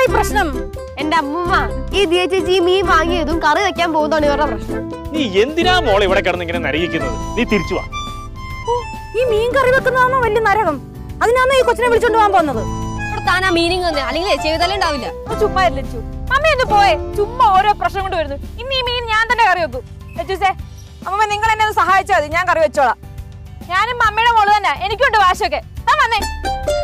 ഈ പ്രശ്നം? എന്റെ അമ്മൂമ്മ ഈ ദിയ ചേച്ചി മീൻ വാങ്ങിയതും കറി വെക്കാൻ പോകുന്നതാണ് ഇവരുടെ പ്രശ്നം. നീ എന്തിനാ മോളെ ഇവിടെ കിടന്ന് ഇങ്ങനെ നരകിക്കുന്നത്? നീ തിരിച്ചു വാ. ഈ മീൻ കറി വെക്കുന്നതാണോ വലിയ നരകം? അതിനാണോ ഈ കൊച്ചിനെ വിളിച്ചോണ്ട് പോകാൻ പോകുന്നത്? താനാ മീനിങ് വന്നേ, അല്ലെങ്കിൽ ചെയ്താലും ഉണ്ടാവില്ല. ചുമ്മാ ലച്ചു, അമ്മ ഒന്ന് പോയെ. ചുമ്മാ ഓരോ പ്രശ്നം കൊണ്ട് വരുന്നു. ഇന്ന് ഈ മീൻ ഞാൻ തന്നെ കറി വെക്കും. ലച്ചൂസേ, അമ്മ നിങ്ങൾ എന്നെ ഒന്ന് സഹായിച്ചാൽ മതി, ഞാൻ കറി വെച്ചോളാം. ഞാനും അമ്മയുടെ മോള് തന്നെ, എനിക്കുണ്ട് വാശൊക്കെ. വന്നേ.